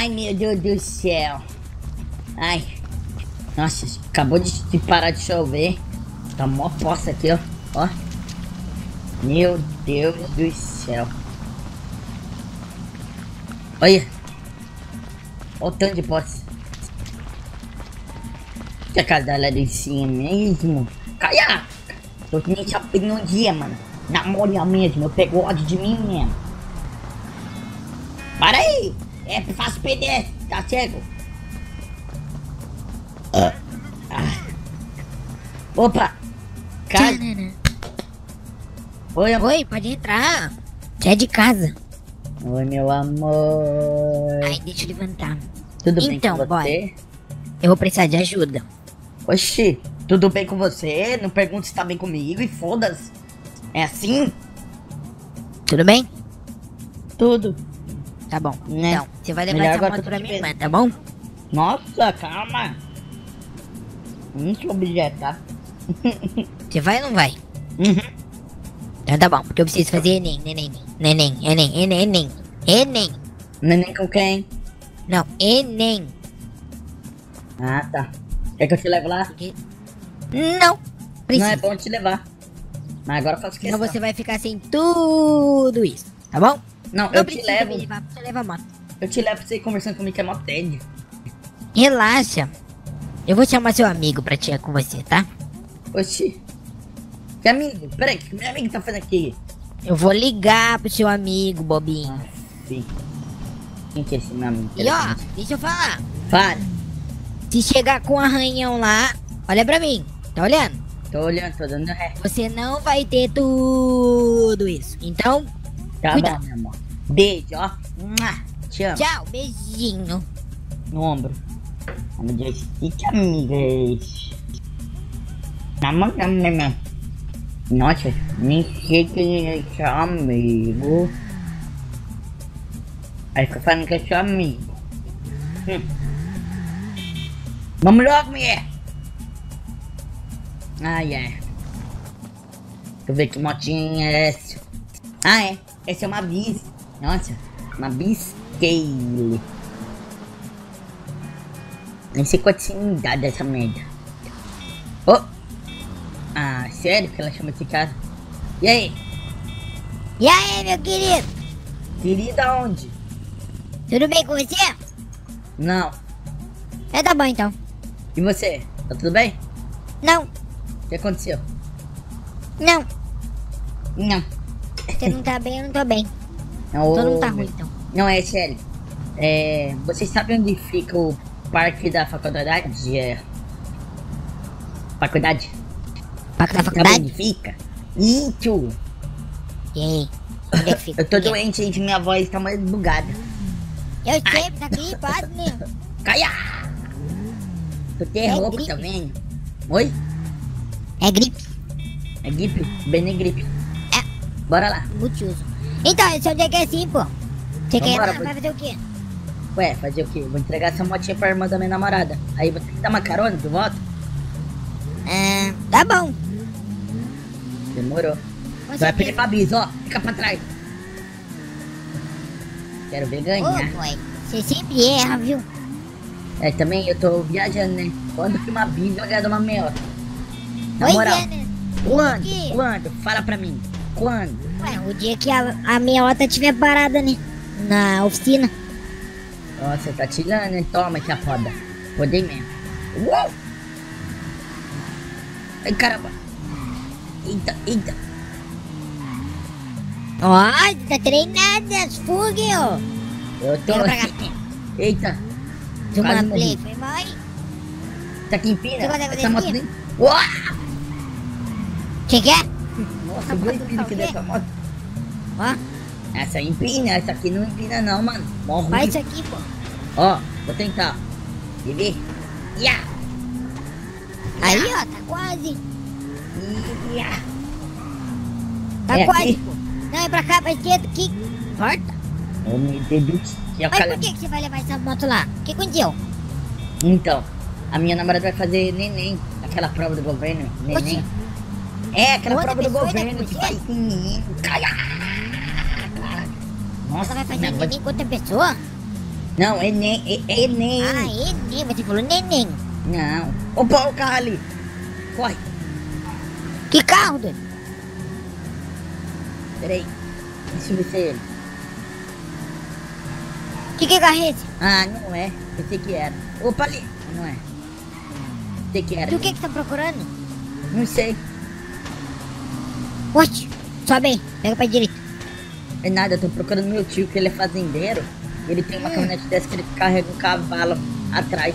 Ai, meu Deus do céu. Ai. Nossa, acabou de parar de chover. Tá mó poça aqui, ó. Ó. Meu Deus do céu. Olha. Olha o tanto de poça. Que a casa dela é de cima mesmo. Caia! Tô que nem chapinho um dia, mano. Na moral mesmo, eu pego ódio de mim mesmo. Para aí! É, faço pedestre, tá cego? Opa! Casa! Oi, amor. Oi, pode entrar. Já é de casa. Oi, meu amor. Ai, deixa eu levantar. Tudo bem Então, com você? boy, eu vou precisar de ajuda. Oxi, tudo bem com você? Não pergunta se tá bem comigo e foda-se. É assim? Tudo bem? Tudo. Tá bom. Né? Então, você vai levar Melhor essa agora moto tô pra te minha vendo. irmã, tá bom? Nossa, calma. Não se objetar. Você vai ou não vai? Uhum. Então tá bom, porque eu preciso fazer Enem. Neném com quem? Não, Enem. Ah, tá. Quer que eu te leve lá? Porque... Não, Não precisa. é bom te levar. Mas agora eu faço Senão questão. você vai ficar sem tudo isso, tá bom? Não, Não eu te precisa levo. me levar, você leva a moto. Eu te levo pra você ir conversando comigo que é mó tédio. Relaxa. Eu vou chamar seu amigo pra tirar com você, tá? Oxi. Que amigo? Peraí, o que meu amigo tá fazendo aqui? Eu vou ligar pro seu amigo, bobinho. Sim. Quem que é esse meu amigo? E ó, deixa eu falar. Para. Se chegar com um arranhão lá, olha pra mim. Tá olhando? Tô olhando, tô dando ré. Você não vai ter tudo isso. Então, Tá cuidado. bom, meu amor. Beijo, ó. Mua. Te amo. Tchau, beijinho. No ombro. Meu Deus, que amigo é esse? Namorando mesmo. Nossa, nem sei quem é esse amigo. Aí fica falando que é seu amigo. Vamos logo, mulher. Ai, é. Deixa eu ver que motinha é essa. Ah, é. Essa é uma bis. Nossa, uma biscale. Nem sei quanto idade dessa merda. Oh! Ah, sério que ela chama esse cara? E aí? E aí, meu querido? Querida onde? Tudo bem com você? Não. É, tá bom então. E você? Tá tudo bem? Não, O que aconteceu? não. Não. Você não tá bem, eu não tô bem. Não, Então não tá ruim, então. Não, é sério. É, vocês sabem onde fica o parque da faculdade? Faculdade? Parque da Sabe faculdade? onde fica? Isso! E aí? Onde é que fica? Eu tô doente, gente, minha voz tá mais bugada. Eu sei, tá gripado mesmo. Caia! Tu tem É roupa, gripe. tá vendo? Oi? É gripe. É gripe? Bem nem gripe. É, Bora lá. multiuso. Então, esse é o dia que é assim, pô. Você quer Vambora, vai fazer o quê? Ué, fazer o quê? Vou entregar essa motinha pra irmã da minha namorada. Aí vou ter que dar uma carona de volta? Ah, tá bom. Demorou. Com Tu vai pedir certeza. pra bis, ó. Fica pra trás. Quero ver Ô, ganhar. boy, você sempre erra, viu? É, também eu tô viajando, né? Quando que uma bis vai ganhar de uma meiota? Na Pois moral. é, né? Quando? quê? Quando? Fala pra mim. Quando? Ué, o dia que a meiota tiver parada, né? Na oficina. Nossa, tá tirando, hein? Toma, que foda. Podei mesmo. Uou! Ai, caramba. Eita, eita. Ó, tá treinada, as fugas, ó. Eu tô... Pega pra cá. Eita. Zuma Quase play, morri. foi mal, hein? Tá aqui em Pina? Você consegue fazer Essa moto empina? nem... Uau! Que é? Nossa, viu a empina que o quê? dessa moto? Ó, Essa aí empina, essa aqui não empina não, mano. Mó ruim. faz isso aqui, pô. Ó, vou tentar. Quer ver? Ya! Aí, ó, tá quase. Ya! Tá É quase, aqui? pô. Não, é pra cá, pra esquerda, aqui. Corta. Oh, meu Deus do céu, Mas cara. por que você vai levar essa moto lá? O que aconteceu? Então, a minha namorada vai fazer neném. Aquela prova do governo. Neném. Oxi. É, aquela Outra prova do pessoa ainda governo com que você? faz com menino. Caia! Você Nossa, vai fazer minha voz... neném com outra pessoa? Não, Enem, Enem. Ah, Enem, você falou neném. Não. Opa, o carro ali. Corre. Que carro, doido? Peraí. Deixa eu ver se é ele. Que carro é esse? Ah, não é. Pensei que era. Opa, ali. Não é. Pensei que era. E o que você tá procurando? Não sei. Oxe, sobe aí, pega pra direita. É nada, eu tô procurando meu tio, que ele é fazendeiro. Ele tem uma caminhonete dessa que ele carrega um cavalo atrás.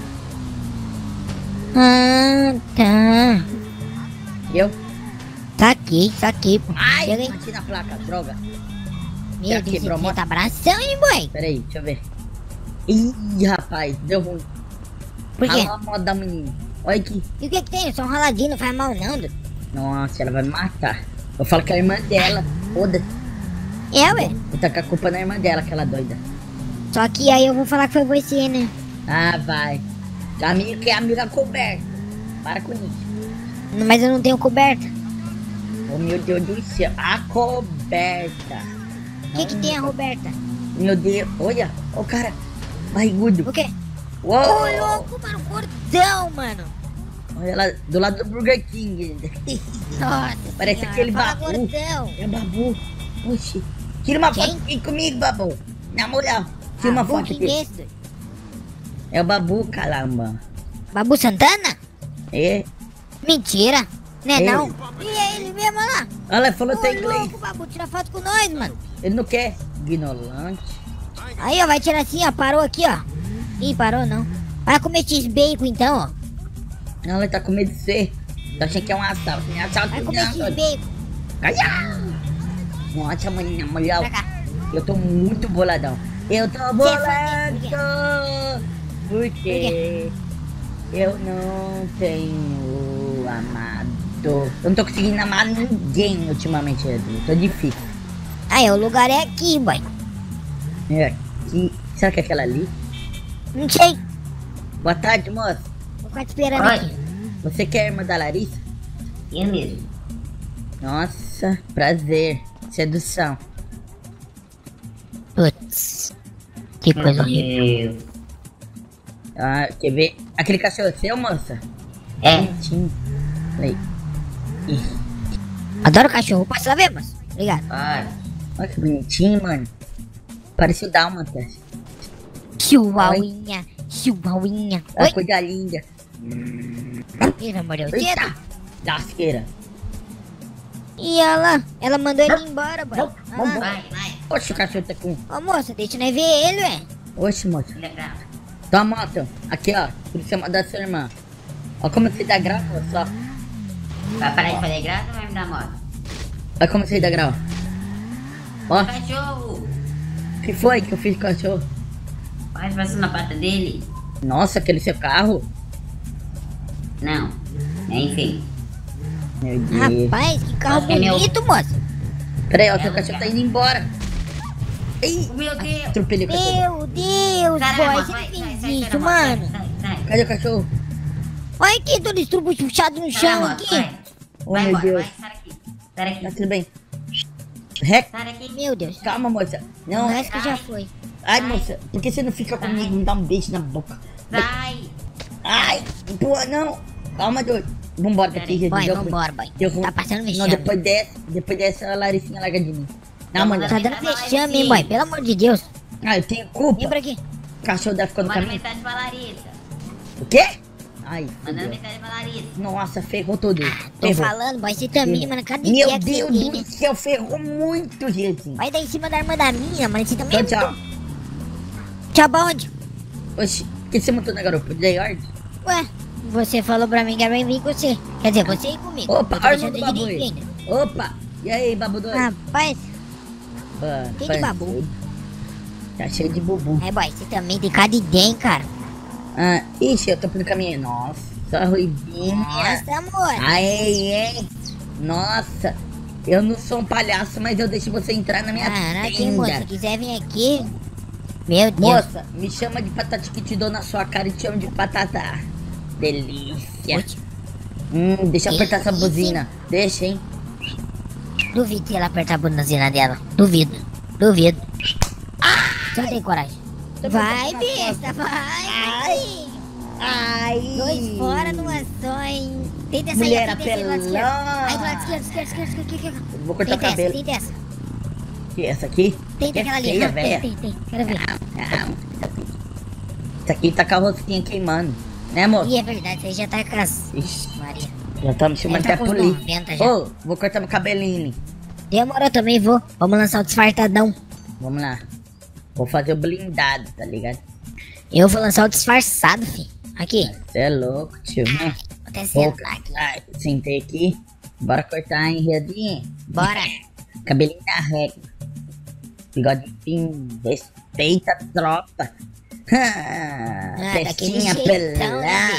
Ah, tá. Eu? Saquei, pô. Ai, Chega aí. bati na placa, droga. Meu já Deus, quebrou a você moto? tá abração, hein, boy? Peraí, deixa eu ver. Ih, rapaz, deu ruim. Por quê? Rala a moto da menina. Olha aqui. E o que que tem? Só um raladinho, não faz mal não, doido. Nossa, ela vai me matar. Eu falo que é a irmã dela. Foda-se. É, ué. Vou tacar a culpa na irmã dela, aquela doida. Só que aí eu vou falar que foi você, né? Ah, vai. Amiga que é amiga coberta. Para com isso. Mas eu não tenho coberta. Oh, meu Deus do céu. A coberta. O que que tem a Roberta? Meu Deus. Olha. Ó o cara. Barrigudo. O quê? Ô, Uou. louco, mano, gordão, mano. Olha lá, do lado do Burger King. Nossa Parece senhora, aquele fala babu. gordão. É babu. Oxi. Tira uma Quem? foto aqui comigo, babu. Na moral. Tira uma foto Quem aqui. é esse, doido? É o babu, caramba. Babu Santana? É. Mentira. Não é Ele. não? E é ele mesmo, olha lá. Olha lá, falou Ô, até inglês. louco, Babu, tira foto com nós, mano. Ele não quer. Ignorante. Aí, ó, vai tirar assim, ó, parou aqui, ó. Ih, parou não. Vai comer X-Bacon então, ó. Não, ele tá com medo de ser. Tá achando que é um assalto. Não é assalto, Vai comer não. X-Bacon. Caia! Nossa, mano, na moral. Pra cá. Eu tô muito boladão. Eu tô Você é bolado. Porque eu não tenho amado. Eu não tô conseguindo amar ninguém ultimamente, Edu. Tô difícil. Aí, o lugar é aqui, boy. É aqui. Será que é aquela ali? Não sei. Boa tarde, moça. Vou ficar te esperando Oi. aqui. Você que é a irmã da Larissa? Eu mesmo. Nossa, prazer. Sedução. Putz. Que coisa horrível. Deus. Ah, quer ver? Aquele cachorro é seu, moça? É. Bonitinho. Aí. Ih, Adoro cachorro. Posso lá ver, moço? Obrigado. Olha. olha que bonitinho, mano. Parece o Dálmata. Chihuahuinha. Chihuahuinha. Olha Oi. a coisa linda. Ele mordeu o Eita! dedo. Lasqueira. E ela mandou ele embora, boy. Vamos, Ah, vamos. Vai, vai. Oxe, o cachorro tá com... Ô, moça, deixa nós ver ele, ué. Oxe, moça. Legal. Toma, moto. Aqui, ó. Por isso da sua irmã. Olha como você dá grau, só. Vai parar de fazer graça ou vai me dar moto? Olha como você dá grau. Ó, Cachorro! o que foi que eu fiz com o cachorro? Vai passando na pata dele? Nossa, aquele seu carro? Não. Enfim. Meu Deus. Rapaz, que carro Acho que é meu. bonito, moça. Peraí, ó, seu cachorro tá indo embora. Ih, Meu Deus! atropelei o cachorro. Meu Deus, Sai da boy, moto, você vai, não sai, fez sai, isso, sai da moto, mano. sai, sai. Cadê o cachorro? Olha aqui, todo estrubuchado no Sai da chão moto, aqui. vai. Oh, Vai meu embora, Deus. vai, sai daqui. Sai Tá daqui. tudo bem. Rec, Sai daqui. Meu Deus. calma, moça. O Não, resto que já foi. ai, moça, por que você não fica comigo? Me dá um beijo na boca. Sai. Ai, pô, não. Calma, doido. Vambora daqui, gente. Boy, deu ruim. vambora, boy. Deu ruim. Tá passando Não, vexame. depois dessa, a Laricinha larga de mim. Não, mano. Tá dando vexame, hein, boy. Pelo amor de Deus. Ah, eu tenho culpa. Vem pra aqui. O cachorro deve ficar no Manda caminho. mensagem pra Larissa. O quê? Ai, Mandando fudeu. mensagem pra Larissa. Nossa, ferrou todo. Tô Ferrou. falando, boy. Você também, mano. Cada Meu dia que você Deus tem, do né? céu, ferrou muito, gente. Vai daí em cima da irmã da minha, mano. Você também Tchau, é tchau. muito... Tchau, pra onde? Oxi, por que você montou na garupa? Dei ordem? Ué, você falou pra mim que era pra vir com você. Quer dizer, você ir comigo. Opa, Eu tô a irmã deixando do de babu dirigir aí. ainda. Opa, e aí, babu doido? Rapaz, Ah, tem de babu. Tá cheio de bubu. é, boy, você também tem cara de den, cara. Ah, ixi, eu tô pelo caminho. Nossa, ruivinha. Nossa, amor. Aí, hein? Nossa, eu não sou um palhaço, mas eu deixo você entrar na minha Caraca, hein, moça, se tenda. quiser vir aqui. Meu Deus. Moça, me chama de patati que te dou na sua cara e te chamo de patata. Delícia. Oxe, Deixa eu apertar essa Delícia. buzina. Deixa, hein? duvido que ela apertar a buzina dela. Duvido. Duvido. Você não tem coragem. Vai, besta, vai. Ai. Dois fora numa só, hein. Tenta sair Mulher aqui, tenta sair do lado esquerdo. apelona. Aí do lado esquerdo, aqui. Vou cortar o Tenta cabelo. essa, tenta essa. Que essa aqui? Tenta É aquela ali, feia, não, velha. tem, quero ver. Não. Isso aqui tá com a rosquinha queimando. Né, moço? Ih, é verdade, você já tá com as... Ixi, Maria. já tá me chamando Ele tá até a com polícia. 90 já. Ô, vou cortar meu cabelinho. Demorou também, vou. Vamos lançar o disfarçadão. Vamos lá. Vou fazer o blindado, tá ligado? Eu vou lançar o disfarçado, fi. Aqui. Você é louco, tio. Né? Vou descer Vou... aqui. Ai, sentei aqui. Bora cortar, hein, Riadinha? Bora. Cabelinho da régua. Bigode fino. Respeita a tropa. daquele Testinha jeitão, né, pelada.